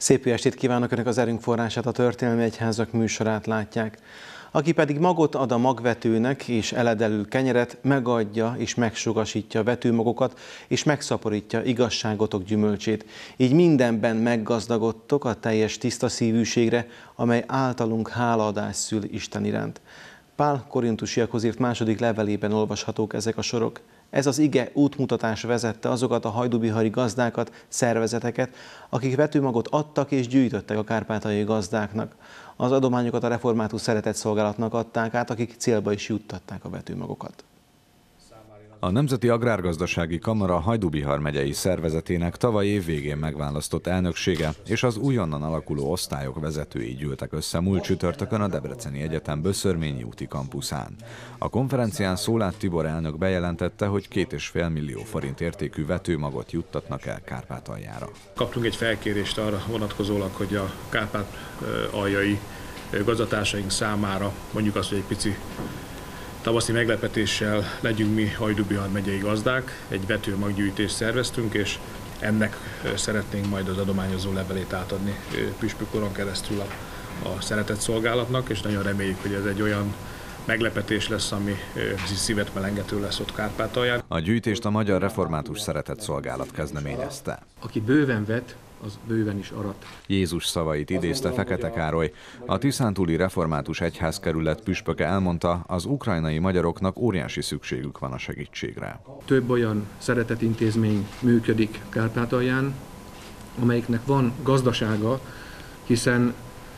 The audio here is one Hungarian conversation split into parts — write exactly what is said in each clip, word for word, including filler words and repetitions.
Szép jó estét kívánok! Önök az Erőnk forrását, a Történelmi Egyházak műsorát látják. Aki pedig magot ad a magvetőnek és eledelül kenyeret, megadja és megsugasítja a vetőmagokat, és megszaporítja igazságotok gyümölcsét. Így mindenben meggazdagodtok a teljes tiszta szívűségre, amely általunk hálaadás szül Isten iránt. Pál korintusiakhoz írt második levelében olvashatók ezek a sorok. Ez az ige útmutatás vezette azokat a hajdúbihari gazdákat, szervezeteket, akik vetőmagot adtak és gyűjtöttek a kárpátaljai gazdáknak. Az adományokat a Református Szeretetszolgálatnak adták át, akik célba is juttatták a vetőmagokat. A Nemzeti Agrárgazdasági Kamara Hajdúbihar megyei szervezetének tavaly év végén megválasztott elnöksége és az újonnan alakuló osztályok vezetői gyűltek össze múlt csütörtökön a Debreceni Egyetem Böszörményi úti kampuszán. A konferencián Szoláth Tibor elnök bejelentette, hogy két és fél millió forint értékű vetőmagot juttatnak el Kárpátaljára. Kaptunk egy felkérést arra vonatkozólag, hogy a kárpátaljai gazdatársaink számára mondjuk azt, hogy egy pici tavaszi meglepetéssel legyünk mi Hajdúbihar megyei gazdák, egy vetőmaggyűjtést szerveztünk, és ennek szeretnénk majd az adományozó levelét átadni püspök uron keresztül a, a Szeretetszolgálatnak, és nagyon reméljük, hogy ez egy olyan meglepetés lesz, ami szívet melengető lesz ott Kárpátalján. A gyűjtést a Magyar Református Szeretetszolgálat kezdeményezte. Aki bőven vet, az bőven is arat. Jézus szavait idézte Fekete Károly. A Tiszántúli Református Egyházkerület püspöke elmondta, az ukrajnai magyaroknak óriási szükségük van a segítségre. Több olyan szeretetintézmény működik Kárpátalján, amelyiknek van gazdasága, hiszen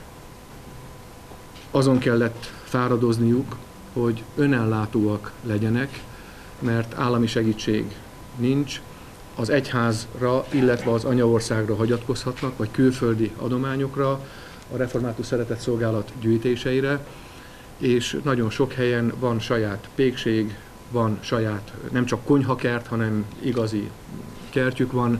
azon kellett fáradozniuk, hogy önellátóak legyenek, mert állami segítség nincs. Az egyházra, illetve az anyaországra hagyatkozhatnak, vagy külföldi adományokra, a Református Szeretetszolgálat gyűjtéseire, és nagyon sok helyen van saját pékség, van saját nem csak konyhakert, hanem igazi kertjük van,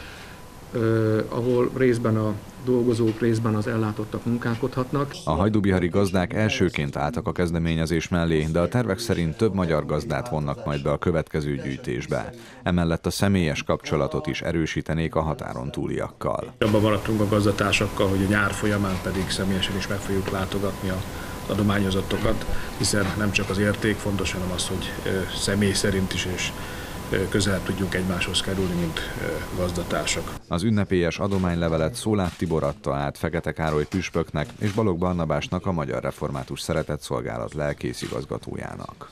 eh, ahol részben a dolgozók, részben az ellátottak munkálkodhatnak. A hajdúbihari gazdák elsőként álltak a kezdeményezés mellé, de a tervek szerint több magyar gazdát vonnak majd be a következő gyűjtésbe. Emellett a személyes kapcsolatot is erősítenék a határon túliakkal. Abban maradtunk a gazdatársakkal, hogy a nyár folyamán pedig személyesen is meg fogjuk látogatni a adományozottokat, hiszen nem csak az érték fontos, hanem az, hogy személy szerint is és közelebb tudjunk egymáshoz kerülni, mint gazdatársak. Az ünnepélyes adománylevelet Szoláth Tibor adta át Fekete Károly püspöknek és Balogh Barnabásnak, a Magyar Református Szeretetszolgálat lelkészigazgatójának.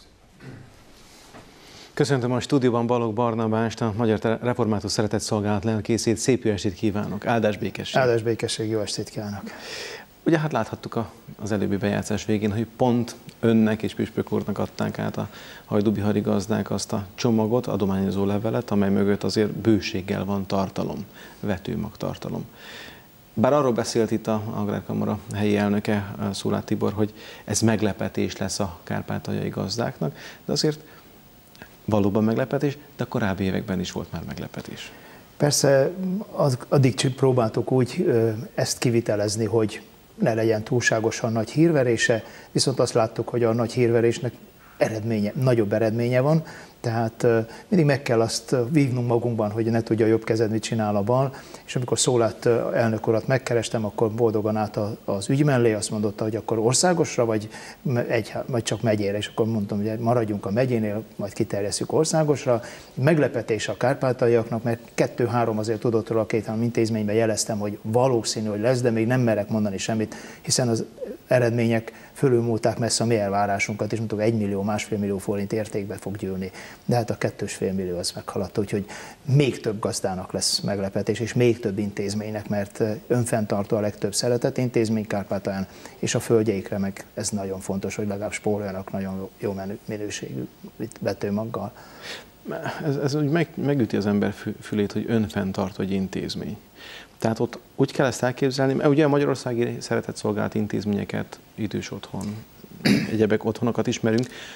Köszöntöm a stúdióban Balogh Barnabást, a Magyar Református Szeretetszolgálat lelkészét. Szép jó estét kívánok! Áldás békesség! Áldás békesség, jó estét kívánok! Ugye hát láthattuk a, az előbbi bejátszás végén, hogy pont önnek és püspök úrnak adták át a hajdúbihari gazdák azt a csomagot, adományozó levelet, amely mögött azért bőséggel van tartalom, vetőmag tartalom. Bár arról beszélt itt a Agrárkamara helyi elnöke, Szoláth Tibor, hogy ez meglepetés lesz a kárpátaljai gazdáknak, de azért valóban meglepetés, de a korábbi években is volt már meglepetés. Persze addig próbáltuk úgy ezt kivitelezni, hogy ne legyen túlságosan nagy hírverése, viszont azt láttuk, hogy a nagy hírverésnek eredménye, nagyobb eredménye van, tehát mindig meg kell azt vívnunk magunkban, hogy ne tudja a jobb kezed, mit csinál a bal, és amikor Szoláth elnök urat megkerestem, akkor boldogan állt az ügy mellé, azt mondotta, hogy akkor országosra, vagy, egy, vagy csak megyére, és akkor mondtam, hogy maradjunk a megyénél, majd kiterjesszük országosra. Meglepetés a kárpátaljaknak, mert kettő-három azért tudott róla a két-három intézményben jeleztem, hogy valószínű, hogy lesz, de még nem merek mondani semmit, hiszen az eredmények fölülmúlták messze a mi elvárásunkat, és mondtuk, egy millió, másfél millió forint értékbe fog gyűlni. De hát a kettős fél millió az meghaladta, úgyhogy még több gazdának lesz meglepetés, és még több intézménynek, mert önfenntartó a legtöbb szeretett intézmény Kárpátalján, és a földjeikre meg ez nagyon fontos, hogy legalább spóroljanak nagyon jó minőségű vetőmaggal. Ez, ez úgy meg, megüti az ember fülét, hogy önfenntartó egy intézmény. Tehát ott úgy kell ezt elképzelni, mert ugye a magyarországi szeretetszolgálat intézményeket, idős otthon, egyebek otthonokat ismerünk,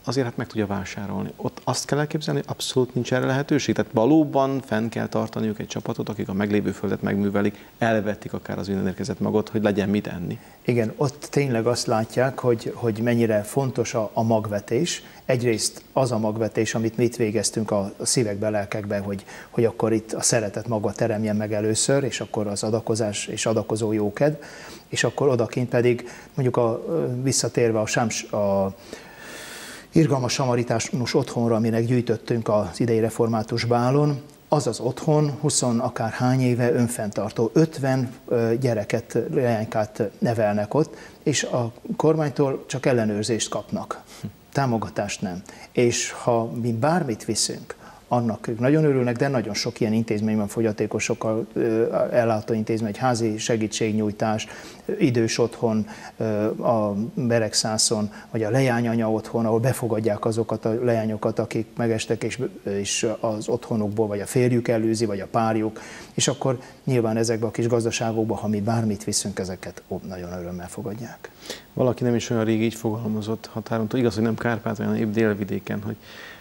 azért hát meg tudja vásárolni. Ott azt kell elképzelni, hogy abszolút nincs erre lehetőség. Tehát valóban fenn kell tartaniuk egy csapatot, akik a meglévő földet megművelik, elvették akár az innen érkezett magot, hogy legyen mit enni. Igen, ott tényleg azt látják, hogy, hogy mennyire fontos a, a magvetés. Egyrészt az a magvetés, amit mi itt végeztünk a, a szívekbe, lelkekbe, hogy, hogy akkor itt a szeretet maga teremjen meg először, és akkor az adakozás és adakozó jókedv, és akkor odakint pedig mondjuk a, visszatérve a, sáms, a irgalmas samaritánus otthonra, aminek gyűjtöttünk az idei református bálon, az az otthon húsz akár hány éve önfenntartó, ötven gyereket, leánykát nevelnek ott, és a kormánytól csak ellenőrzést kapnak, támogatást nem. És ha mi bármit viszünk, annak ők nagyon örülnek, de nagyon sok ilyen intézmény van, fogyatékosokkal ellátó intézmény, egy házi segítségnyújtás, idős otthon, a Beregszászon, vagy a leányanya otthon, ahol befogadják azokat a leányokat, akik megestek, és, és az otthonukból, vagy a férjük előzi, vagy a párjuk, és akkor nyilván ezekben a kis gazdaságokban, ha mi bármit viszünk, ezeket ó, nagyon örömmel fogadják. Valaki nem is olyan rég így fogalmazott határon, igaz, hogy nem Kárpátalján, hanem épp délvidéken, hogy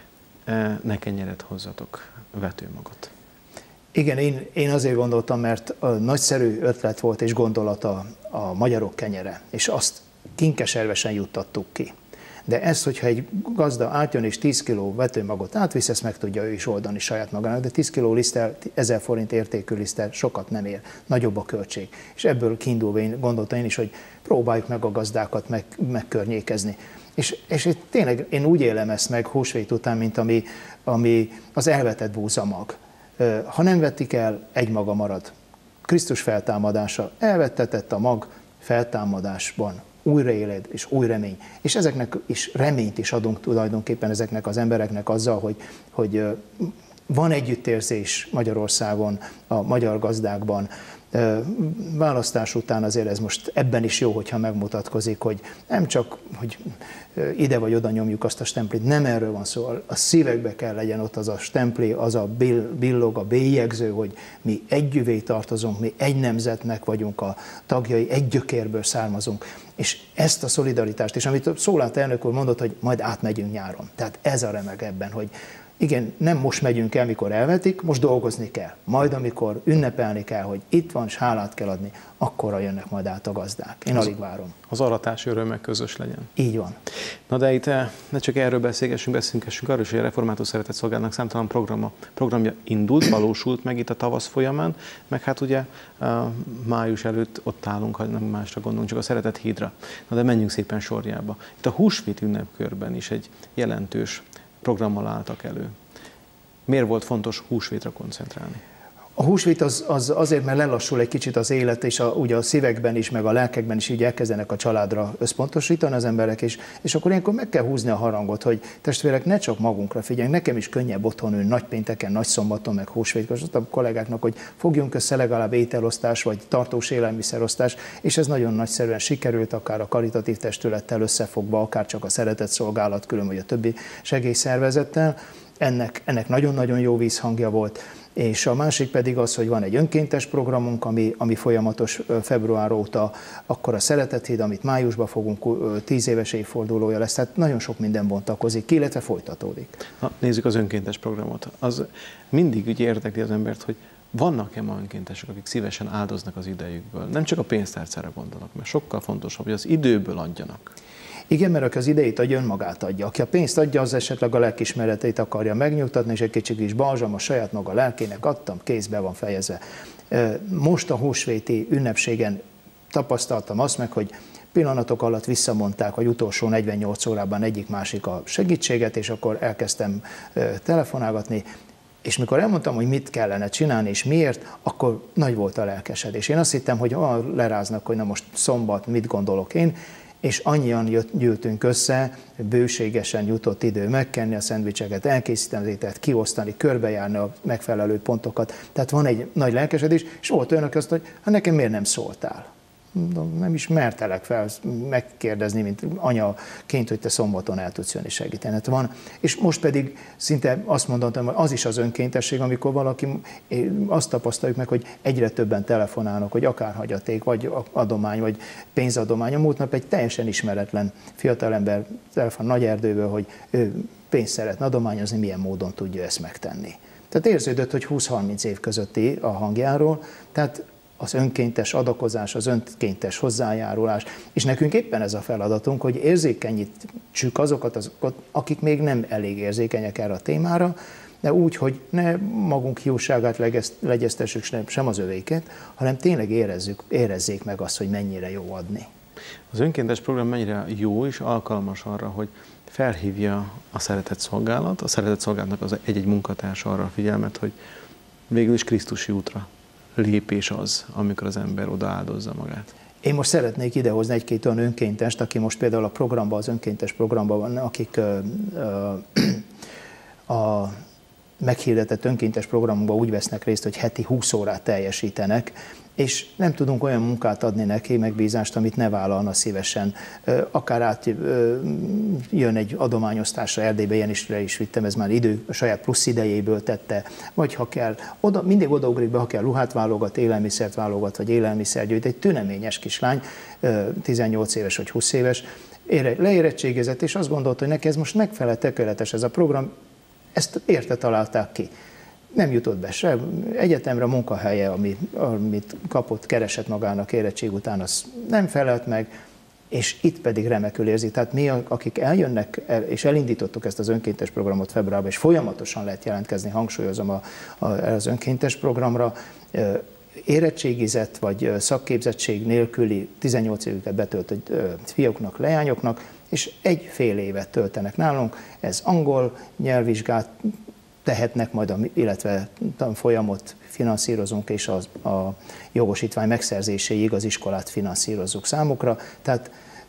ne kenyeret hozzatok, vetőmagot. Igen, én, én azért gondoltam, mert a nagyszerű ötlet volt és gondolata a magyarok kenyere, és azt kinkeservesen juttattuk ki. De ez, hogyha egy gazda átjön és tíz kiló vetőmagot átvisz, ezt meg tudja ő is oldani saját magának, de tíz kiló liszttel, ezer forint értékű liszttel sokat nem ér, nagyobb a költség. És ebből kiindulva én gondoltam én is, hogy próbáljuk meg a gazdákat meg, megkörnyékezni. És, és itt tényleg én úgy élem ezt meg húsvét után, mint ami, ami az elvetett búzamag. Ha nem vetik el, egy maga marad. Krisztus feltámadása, elvettetett a mag, feltámadásban újraéled és új remény. És ezeknek is reményt is adunk tulajdonképpen ezeknek az embereknek azzal, hogy, hogy van együttérzés Magyarországon, a magyar gazdákban. Választás után azért ez most ebben is jó, hogyha megmutatkozik, hogy nem csak, hogy ide vagy oda nyomjuk azt a stemplit, nem erről van szó, a szívekbe kell legyen ott az a stempli, az a billog, a bélyegző, hogy mi együvé tartozunk, mi egy nemzetnek vagyunk a tagjai, egy gyökérből származunk. És ezt a szolidaritást, és amit Szólát elnök úr mondott, hogy majd átmegyünk nyáron. Tehát ez a remeg ebben, hogy igen, nem most megyünk el, mikor elvetik, most dolgozni kell. Majd, amikor ünnepelni kell, hogy itt van, és hálát kell adni, akkorra jönnek majd át a gazdák. Én alig várom. Az aratási örömek közös legyen. Így van. Na de itt ne csak erről beszélgessünk, beszélgessünk arról, hogy a Református Szeretett Szolgálatnak számtalan programa, programja indult, valósult meg itt a tavasz folyamán, meg hát ugye május előtt ott állunk, ha nem másra gondolunk, csak a Szeretett hídra. Na de menjünk szépen sorjába. Itt a húsvét ünnepkörben is egy jelentős programmal álltak elő. Miért volt fontos húsvétra koncentrálni? A húsvét az, az azért, mert lelassul egy kicsit az élet, és a, ugye a szívekben is, meg a lelkekben is így elkezdenek a családra összpontosítani az emberek, és, és akkor ilyenkor meg kell húzni a harangot, hogy testvérek, ne csak magunkra figyeljünk, nekem is könnyebb otthon ülni nagypénteken, nagyszombaton, meg húsvétkor, és azt a kollégáknak, hogy fogjunk össze legalább ételosztás, vagy tartós élelmiszerosztás, és ez nagyon nagyszerűen sikerült, akár a karitatív testülettel összefogva, akár csak a Szeretett Szolgálat külön, vagy a többi segélyszervezettel. Ennek, ennek nagyon-nagyon jó vízhangja volt. És a másik pedig az, hogy van egy önkéntes programunk, ami, ami folyamatos február óta, akkor a Szeretett híd, amit májusban fogunk, tíz éves évfordulója lesz, tehát nagyon sok minden bontakozik, illetve folytatódik. Na, nézzük az önkéntes programot. Az mindig úgy érdekli az embert, hogy vannak-e ma önkéntesek, akik szívesen áldoznak az idejükből. Nem csak a pénztárcára gondolok, mert sokkal fontosabb, hogy az időből adjanak. Igen, mert aki az idejét adja, önmagát adja. Aki a pénzt adja, az esetleg a lelkismereteit akarja megnyugtatni, és egy kicsit kis balzsam a saját maga lelkének adtam, kézbe van fejezve. Most a húsvéti ünnepségen tapasztaltam azt meg, hogy pillanatok alatt visszamondták, hogy utolsó negyvennyolc órában egyik-másik a segítséget, és akkor elkezdtem telefonálgatni, és mikor elmondtam, hogy mit kellene csinálni, és miért, akkor nagy volt a lelkesedés. Én azt hittem, hogy ha leráznak, hogy na most szombat, mit gondolok én, és annyian jött, gyűltünk össze, bőségesen jutott idő megkenni a szendvicseket, elkészíteni az ételt, kiosztani, körbejárni a megfelelő pontokat. Tehát van egy nagy lelkesedés, és volt olyan, aki azt mondta, hogy hát nekem miért nem szóltál? nem is mertelek fel megkérdezni, mint anyaként, hogy te szombaton el tudsz jönni segíteni. Hát van. És most pedig szinte azt mondhatom, hogy az is az önkéntesség, amikor valaki, azt tapasztaljuk meg, hogy egyre többen telefonálnak, hogy akár hagyaték, vagy adomány, vagy pénzadomány. A múlt nap egy teljesen ismeretlen fiatalember telefon Nagyerdőből, hogy ő pénzt szeretne adományozni, milyen módon tudja ezt megtenni. Tehát érződött, hogy húsz-harminc év közötti a hangjáról, tehát az önkéntes adakozás, az önkéntes hozzájárulás, és nekünk éppen ez a feladatunk, hogy érzékenyítsük azokat, azokat, akik még nem elég érzékenyek erre a témára, de úgy, hogy ne magunk hiúságát legyeztessük sem az övéket, hanem tényleg érezzük, érezzék meg azt, hogy mennyire jó adni. Az önkéntes program mennyire jó és alkalmas arra, hogy felhívja a szeretett szolgálat, a szeretett szolgálatnak az egy-egy munkatársa arra a figyelmet, hogy végül is Krisztusi útra lépés az, amikor az ember odaáldozza magát. Én most szeretnék idehozni egy-két olyan önkéntest, aki most például a programban, az önkéntes programban van, akik ö, ö, a meghirdetett önkéntes programokban úgy vesznek részt, hogy heti húsz órát teljesítenek, és nem tudunk olyan munkát adni neki, megbízást, amit ne vállalna szívesen. Akár át jön egy adományosztásra, Erdélybe ilyen is, is vittem, ez már idő, a saját plusz idejéből tette, vagy ha kell, oda, mindig odaugrik be, ha kell, ruhát válogat, élelmiszert válogat, vagy élelmiszergyűjt. Egy tüneményes kislány, tizennyolc éves vagy húsz éves, leérettségezett, és azt gondolta, hogy neki ez most megfelel, tökéletes ez a program, ezt érte találták ki. Nem jutott be se egyetemre, a munkahelye, amit, amit kapott, keresett magának érettség után, az nem felelt meg, és itt pedig remekül érzi. Tehát mi, akik eljönnek, és elindítottuk ezt az önkéntes programot februárban, és folyamatosan lehet jelentkezni, hangsúlyozom a, a, az önkéntes programra, érettségizett vagy szakképzettség nélküli tizennyolc évüket betöltött fiúknak, leányoknak, és egy fél évet töltenek nálunk. Ez angol nyelvvizsgát tehetnek majd, a, illetve tanfolyamot finanszírozunk, és a, a jogosítvány megszerzéséig az iskolát finanszírozzuk számukra. Tehát,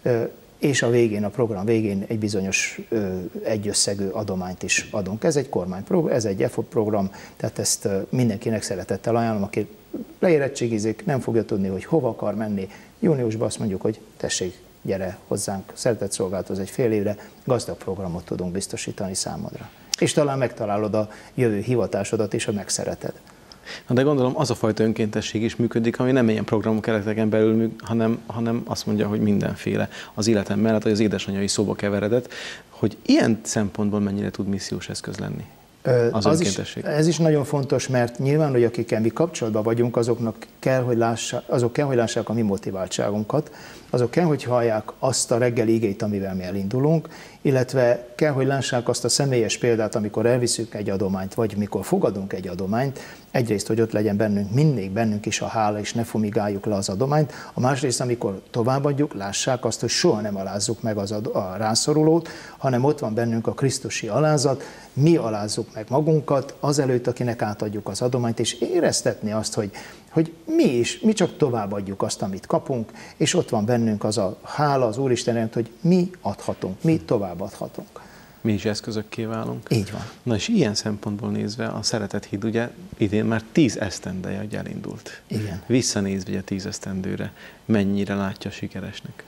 és a végén, a program végén egy bizonyos egyösszegű adományt is adunk. Ez egy kormányprogram, ez egy e f o program, tehát ezt mindenkinek szeretettel ajánlom, aki leérettségizik, nem fogja tudni, hogy hova akar menni. Júniusban azt mondjuk, hogy tessék, gyere hozzánk, szeretett szolgálathoz egy fél évre, gazdag programot tudunk biztosítani számodra. És talán megtalálod a jövő hivatásodat és a megszereted. Na de gondolom az a fajta önkéntesség is működik, ami nem ilyen programok kereteken belül működik, hanem, hanem azt mondja, hogy mindenféle az életem mellett, hogy az édesanyai szóba keveredett, hogy ilyen szempontból mennyire tud missziós eszköz lenni az, az önkéntesség. Is, ez is nagyon fontos, mert nyilván, hogy akikkel mi kapcsolatban vagyunk, azoknak kell, hogy lássák, azok kell, hogy lássák a mi motiváltságunkat, azok kell, hogy hallják azt a reggeli igét, amivel mi elindulunk, illetve kell, hogy lássák azt a személyes példát, amikor elviszünk egy adományt, vagy mikor fogadunk egy adományt, egyrészt, hogy ott legyen bennünk, mindig bennünk is a hála, és ne fumigáljuk le az adományt, a másrészt, amikor továbbadjuk, lássák azt, hogy soha nem alázzuk meg az a rászorulót, hanem ott van bennünk a krisztusi alázat, mi alázzuk meg magunkat, azelőtt, akinek átadjuk az adományt, és éreztetni azt, hogy hogy mi is, mi csak továbbadjuk azt, amit kapunk, és ott van bennünk az a hála az Úristenért, hogy mi adhatunk, mi továbbadhatunk. Mi is eszközökké válunk. Így van. Na és ilyen szempontból nézve a Szeretett Híd ugye idén már tíz esztendeje, hogy elindult. Igen. Visszanézve ugye tíz esztendőre, mennyire látja sikeresnek?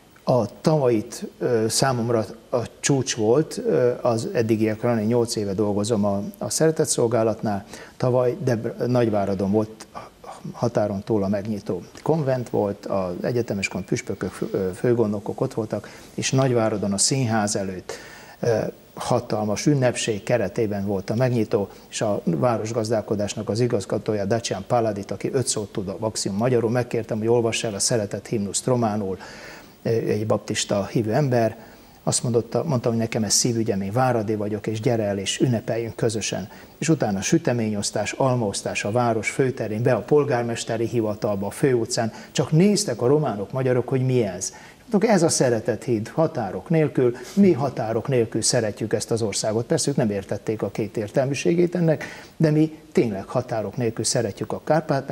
A tavalyit számomra a csúcs volt, az eddigiekről, én nyolc éve dolgozom a, a Szeretett Szolgálatnál, tavaly Debra, Nagyváradon volt határon túl a megnyitó konvent volt, az egyetemes kont püspökök, főgondnokok ott voltak, és Nagyváradon a színház előtt hatalmas ünnepség keretében volt a megnyitó, és a városgazdálkodásnak az igazgatója, Dacian Paladit, aki öt szót tud a maximum magyarul, megkértem, hogy olvass el a Szeretett himnuszt románul, egy baptista hívő ember, azt mondotta, mondta, hogy nekem ez szívügyem, én váradi vagyok, és gyere el, és ünnepeljünk közösen. És utána süteményosztás, almaosztás a város főterén, be a polgármesteri hivatalba, a főutcán, csak néztek a románok, magyarok, hogy mi ez. Ez a Szeretett Híd, határok nélkül, mi határok nélkül szeretjük ezt az országot. Persze ők nem értették a két értelműségét ennek, de mi tényleg határok nélkül szeretjük a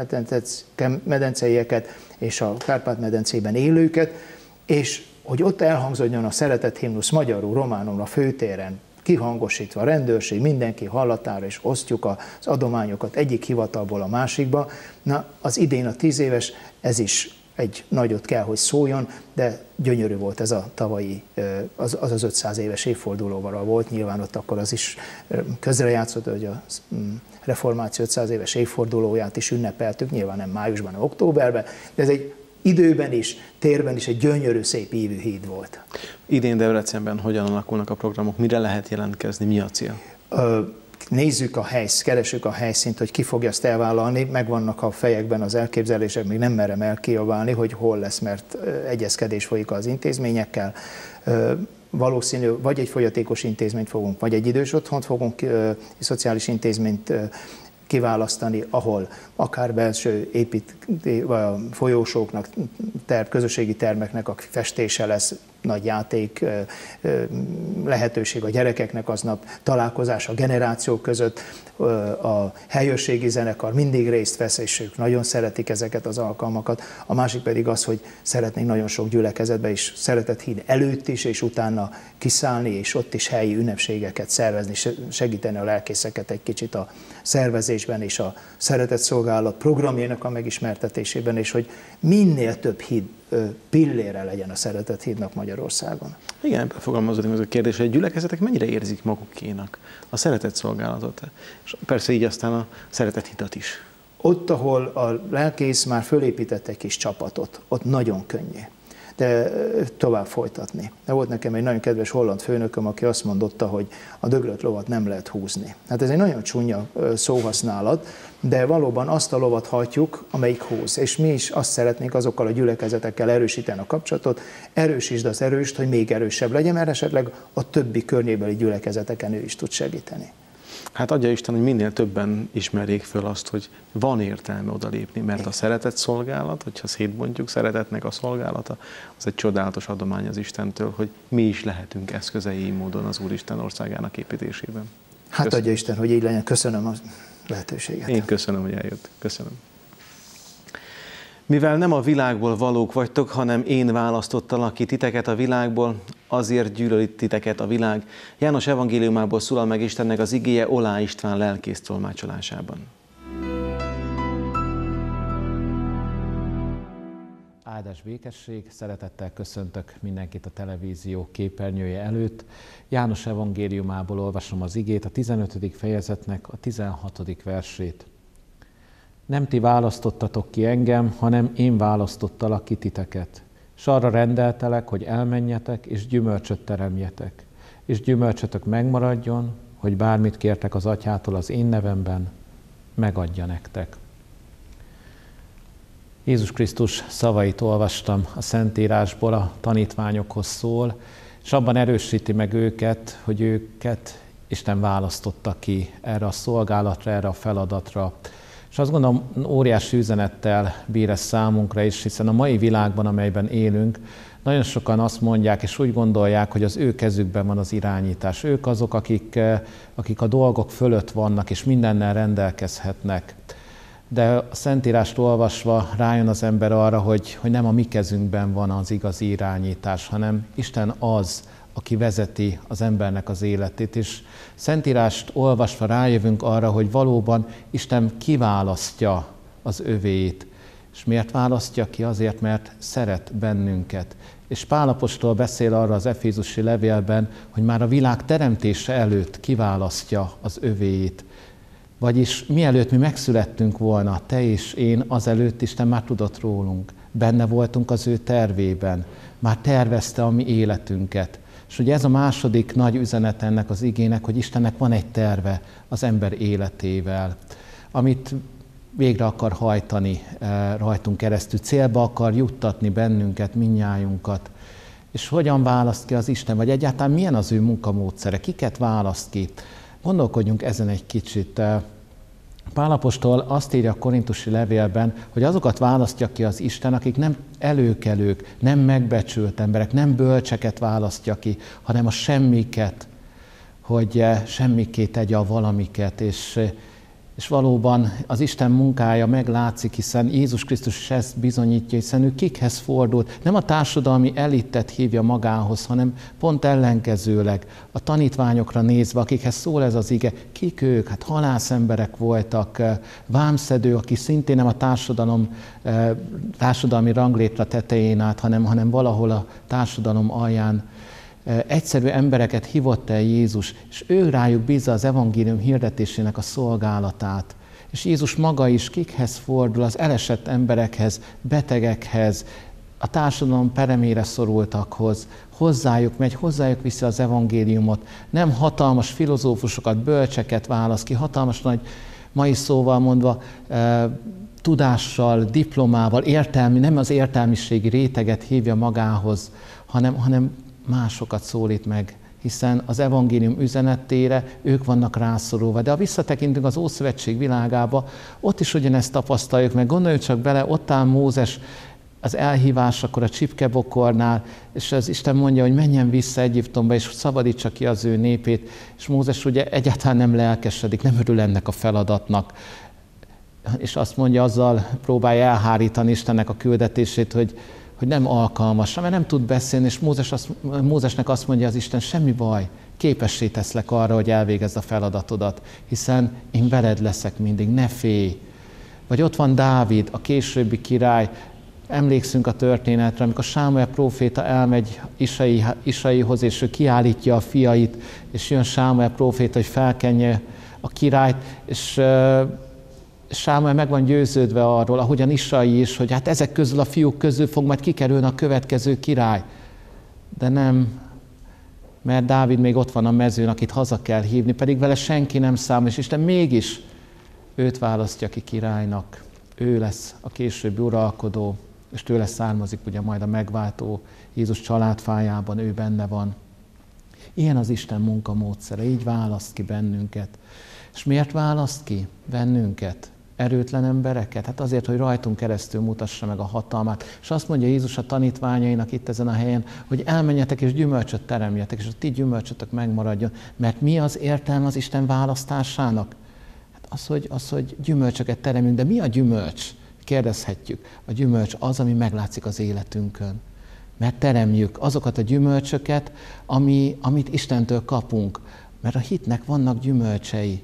Kárpát-medenceieket és a Kárpát-medencében élőket, és hogy ott elhangzódjon a Szeretett himnusz magyarul, románul a főtéren, kihangosítva, a rendőrség, mindenki hallatára, és osztjuk az adományokat egyik hivatalból a másikba. Na, az idén a tíz éves, ez is egy nagyot kell, hogy szóljon, de gyönyörű volt ez a tavalyi, az az, az ötszáz éves évfordulóval volt, nyilván ott akkor az is közrejátszott, hogy a reformáció ötszáz éves évfordulóját is ünnepeltük, nyilván nem májusban, hanem októberben, de ez egy időben is, térben is egy gyönyörű, szép ívű híd volt. Idén Debrecenben hogyan alakulnak a programok, mire lehet jelentkezni, mi a cél? Ö, Nézzük a helyszínt, keresünk a helyszínt, hogy ki fogja ezt elvállalni, megvannak a fejekben az elképzelések, még nem merem elkiabálni, hogy hol lesz, mert egyezkedés folyik az intézményekkel. Valószínű, vagy egy fogyatékos intézményt fogunk, vagy egy idős otthont fogunk, egy szociális intézményt kiválasztani, ahol akár belső épít, vagy a folyósóknak, terv, közösségi termeknek a festése lesz, nagy játék lehetőség a gyerekeknek aznap, találkozás a generációk között, a helyőrségi zenekar mindig részt vesz, és ők nagyon szeretik ezeket az alkalmakat. A másik pedig az, hogy szeretnénk nagyon sok gyülekezetbe is Szeretett Híd előtt is, és utána kiszállni, és ott is helyi ünnepségeket szervezni, segíteni a lelkészeket egy kicsit a szervezésben és a Szeretett Szolgálat programjának a megismertetésében, és hogy minél több híd pillére legyen a Szeretett Hídnak Magyarországon. Igen, ebben fogalmazódik ez a kérdés, hogy a gyülekezetek mennyire érzik magukénak a szeretett szolgálatot, és persze így aztán a Szeretett Hidat is. Ott, ahol a lelkész már fölépített egy kis csapatot, ott nagyon könnyű, de tovább folytatni. De volt nekem egy nagyon kedves holland főnököm, aki azt mondotta, hogy a döglött lovat nem lehet húzni. Hát ez egy nagyon csúnya szóhasználat, de valóban azt a lovat hajtjuk, amelyik húz. És mi is azt szeretnénk azokkal a gyülekezetekkel erősíteni a kapcsolatot, erősítsd az erőst, hogy még erősebb legyen, mert esetleg a többi környébeli gyülekezeteken ő is tud segíteni. Hát adja Isten, hogy minél többen ismerjék föl azt, hogy van értelme odalépni, mert a szeretett szolgálat, hogyha szétbontjuk, szeretetnek a szolgálata, az egy csodálatos adomány az Istentől, hogy mi is lehetünk eszközei így módon az Úristen országának építésében. Hát Köszönöm. Adja Isten, hogy így legyen. Köszönöm a lehetőséget. Én köszönöm, hogy eljött. Köszönöm. Mivel nem a világból valók vagytok, hanem én választottalak ki titeket a világból, azért gyűlölt titeket a világ. János evangéliumából szólal meg Istennek az igéje Olá István lelkész tolmácsolásában. Áldás békesség, szeretettel köszöntök mindenkit a televízió képernyője előtt. János evangéliumából olvasom az igét, a tizenötödik fejezetnek a tizenhatodik versét. Nem ti választottatok ki engem, hanem én választottalak ki titeket. S arra rendeltelek, hogy elmenjetek, és gyümölcsöt teremjetek. És gyümölcsötök megmaradjon, hogy bármit kértek az Atyától az én nevemben, megadja nektek. Jézus Krisztus szavait olvastam a Szentírásból, a tanítványokhoz szól, és abban erősíti meg őket, hogy őket Isten választotta ki erre a szolgálatra, erre a feladatra. És azt gondolom, óriási üzenettel bír ez számunkra is, hiszen a mai világban, amelyben élünk, nagyon sokan azt mondják és úgy gondolják, hogy az ő kezükben van az irányítás. Ők azok, akik, akik a dolgok fölött vannak és mindennel rendelkezhetnek. De a Szentírást olvasva rájön az ember arra, hogy, hogy nem a mi kezünkben van az igazi irányítás, hanem Isten az, aki vezeti az embernek az életét. És Szentírást olvasva rájövünk arra, hogy valóban Isten kiválasztja az övéit. És miért választja ki? Azért, mert szeret bennünket. És Pál apostol beszél arra az efézusi levélben, hogy már a világ teremtése előtt kiválasztja az övéit. Vagyis mielőtt mi megszülettünk volna, te és én, azelőtt Isten már tudott rólunk. Benne voltunk az ő tervében. Már tervezte a mi életünket. És ugye ez a második nagy üzenet ennek az igének, hogy Istennek van egy terve az ember életével, amit végre akar hajtani rajtunk keresztül, célba akar juttatni bennünket, mindnyájunkat. És hogyan választ ki az Isten, vagy egyáltalán milyen az ő munkamódszere, kiket választ ki? Gondolkodjunk ezen egy kicsit. Pál apostol azt írja a korintusi levélben, hogy azokat választja ki az Isten, akik nem előkelők, nem megbecsült emberek, nem bölcseket választja ki, hanem a semmiket, hogy semmiké tegye a valamiket, és, És valóban az Isten munkája meglátszik, hiszen Jézus Krisztus is ezt bizonyítja, hiszen ő kikhez fordult. Nem a társadalmi elitet hívja magához, hanem pont ellenkezőleg a tanítványokra nézve, akikhez szól ez az ige. Kik ők? Hát halászemberek voltak, vámszedő, aki szintén nem a társadalom, társadalmi ranglétre tetején állt, hanem, hanem valahol a társadalom alján egyszerű embereket hívott el Jézus, és ő rájuk bízza az evangélium hirdetésének a szolgálatát. És Jézus maga is kikhez fordul? Az elesett emberekhez, betegekhez, a társadalom peremére szorultakhoz. Hozzájuk megy, hozzájuk viszi az evangéliumot. Nem hatalmas filozófusokat, bölcseket választ ki, hatalmas nagy, mai szóval mondva, eh, tudással, diplomával, értelmi, nem az értelmiségi réteget hívja magához, hanem, hanem másokat szólít meg, hiszen az evangélium üzenetére ők vannak rászorulva. De ha visszatekintünk az Ószövetség világába, ott is ugyanezt tapasztaljuk meg. Gondoljunk csak bele, ott áll Mózes az elhívásakor a csipkebokornál, és az Isten mondja, hogy menjen vissza Egyiptomba, és szabadítsa ki az ő népét. És Mózes ugye egyáltalán nem lelkesedik, nem örül ennek a feladatnak. És azt mondja, azzal próbálja elhárítani Istennek a küldetését, hogy hogy nem alkalmas, mert nem tud beszélni, és Mózes azt, Mózesnek azt mondja az Isten, semmi baj, képessé teszlek arra, hogy elvégezd a feladatodat, hiszen én veled leszek mindig, ne félj. Vagy ott van Dávid, a későbbi király, emlékszünk a történetre, amikor Sámuel próféta elmegy Isai, Isaihoz, és ő kiállítja a fiait, és jön Sámuel próféta, hogy felkenje a királyt, és Sámuel meg van győződve arról, ahogyan Isai is, hogy hát ezek közül a fiúk közül fog majd kikerülni a következő király. De nem, mert Dávid még ott van a mezőn, akit haza kell hívni, pedig vele senki nem számol, és Isten mégis őt választja ki királynak. Ő lesz a későbbi uralkodó, és tőle származik ugye majd a megváltó Jézus családfájában, ő benne van. Ilyen az Isten munkamódszere, így választ ki bennünket. És miért választ ki bennünket? Erőtlen embereket? Hát azért, hogy rajtunk keresztül mutassa meg a hatalmát. És azt mondja Jézus a tanítványainak itt ezen a helyen, hogy elmenjetek és gyümölcsöt teremjetek, és a ti gyümölcsötök megmaradjon. Mert mi az értelme az Isten választásának? Hát az, hogy, az, hogy gyümölcsöket teremünk. De mi a gyümölcs? Kérdezhetjük. A gyümölcs az, ami meglátszik az életünkön. Mert teremjük azokat a gyümölcsöket, ami, amit Istentől kapunk. Mert a hitnek vannak gyümölcsei.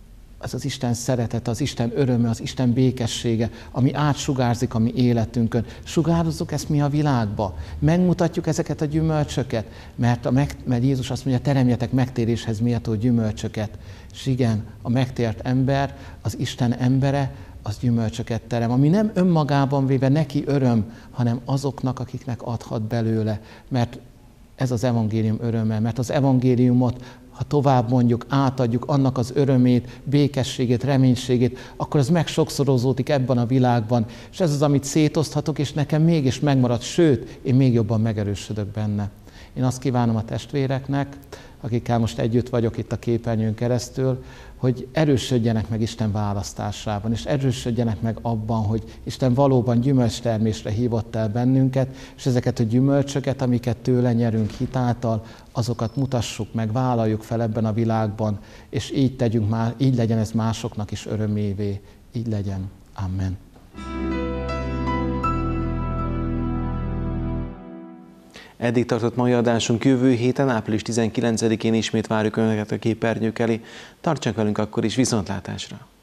Az az Isten szeretete, az Isten öröme, az Isten békessége, ami átsugárzik a mi életünkön. Sugározzuk ezt mi a világba. Megmutatjuk ezeket a gyümölcsöket, mert, a meg, mert Jézus azt mondja, teremjetek megtéréshez méltó gyümölcsöket. És igen, a megtért ember, az Isten embere, az gyümölcsöket terem, ami nem önmagában véve neki öröm, hanem azoknak, akiknek adhat belőle. Mert ez az evangélium öröme, mert az evangéliumot, ha tovább mondjuk, átadjuk annak az örömét, békességét, reménységét, akkor ez megsokszorozódik ebben a világban. És ez az, amit szétoszthatok, és nekem mégis megmarad, sőt, én még jobban megerősödök benne. Én azt kívánom a testvéreknek, akikkel most együtt vagyok itt a képernyőn keresztül, hogy erősödjenek meg Isten választásában, és erősödjenek meg abban, hogy Isten valóban gyümölcstermésre hívott el bennünket, és ezeket a gyümölcsöket, amiket tőle nyerünk hitáltal, azokat mutassuk meg, vállaljuk fel ebben a világban, és így tegyünk már, így legyen ez másoknak is örömévé. Így legyen. Amen. Eddig tartott mai adásunk, jövő héten, április tizenkilencedikén ismét várjuk Önöket a képernyők elé. Tartsanak velünk akkor is, viszontlátásra!